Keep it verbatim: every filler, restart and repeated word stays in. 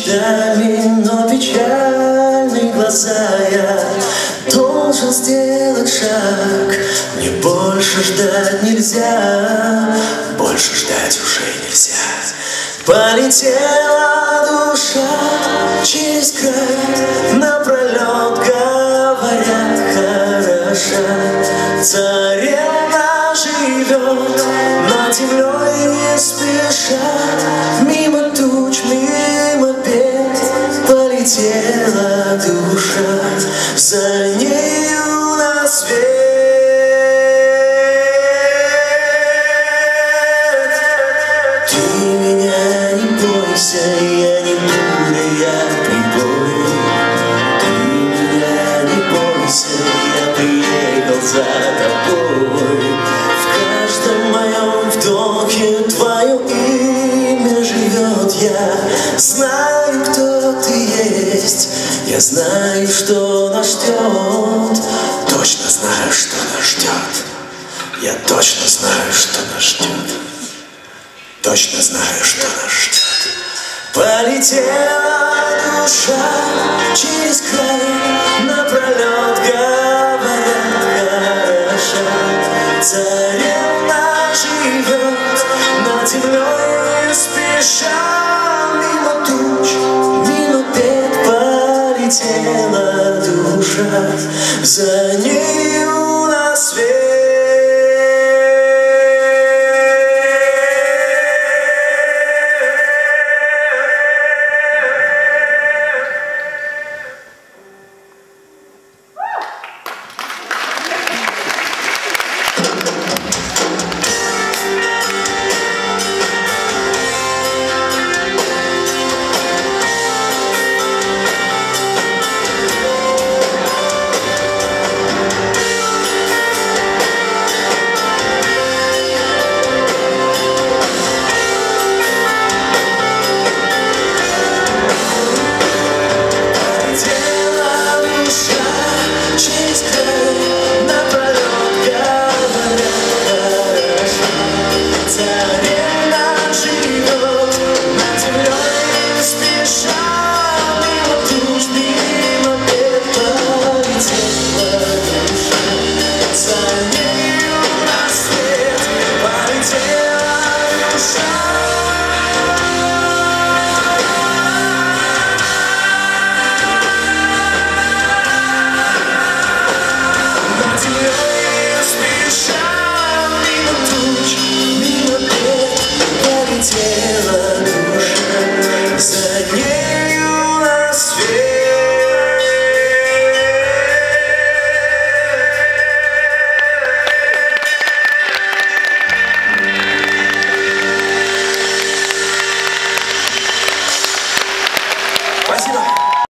мечтами, но печальные глаза. Я должен сделать шаг, мне больше ждать нельзя, больше ждать уже нельзя. Полетела душа через край, напролет говорят хороша. Царевна живет над землей не спеша, мимо туч, мимо бед полетела душа, за нею на свет. Ты меня не бойся, я не буря, я прибой. Ты меня не бойся, я приехал за тобой. В каждом моем вдохе твое имя живет. Я знаю, кто ты есть, я знаю, что нас ждет. Точно знаю, что нас ждет. Я точно знаю, что нас ждет. Точно знаю, что нас ждет. Полетела душа через край, напролет говорят хороша. Царевна живет над землей не спеша, мимо туч, мимо бед полетела душа, за ней